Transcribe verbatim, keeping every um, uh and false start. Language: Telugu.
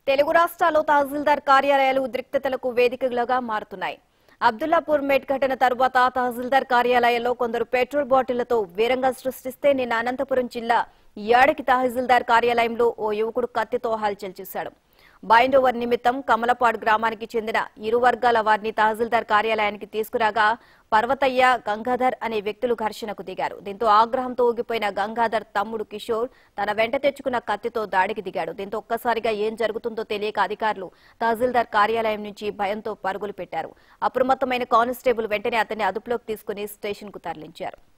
తెలుగు రాష్ట్రాల్లో తహసీల్దార్ కార్యాలయాలు ఉద్రిక్తతలకు వేదికలుగా మారుతున్నాయి. అబ్దుల్లాపూర్ మెట్ ఘటన తర్వాత తహసీల్దార్ కార్యాలయాల్లో కొందరు పెట్రోల్ బాటిళ్లతో వీరంగా సృష్టిస్తే నిన్న అనంతపురం జిల్లా యాడకి తహసీల్దార్ కార్యాలయంలో ఓ యువకుడు కత్తితో హల్చల్ చేశాడు. బైండోవర్ నిమిత్తం కమలపాడు గ్రామానికి చెందిన ఇరు వర్గాల వారిని తహసీల్దార్ కార్యాలయానికి తీసుకురాగా పర్వతయ్య, గంగాధర్ అనే వ్యక్తులు ఘర్షణకు దిగారు. దీంతో ఆగ్రహంతో ఊగిపోయిన గంగాధర్ తమ్ముడు కిషోర్ తన వెంట తెచ్చుకున్న కత్తితో దాడికి దిగాడు. దీంతో ఒక్కసారిగా ఏం జరుగుతుందో తెలియక అధికారులు తహసీల్దార్ కార్యాలయం నుంచి భయంతో పరుగులు పెట్టారు. అప్రమత్తమైన కానిస్టేబుల్ వెంటనే అతన్ని అదుపులోకి తీసుకుని స్టేషన్ కు తరలించారు.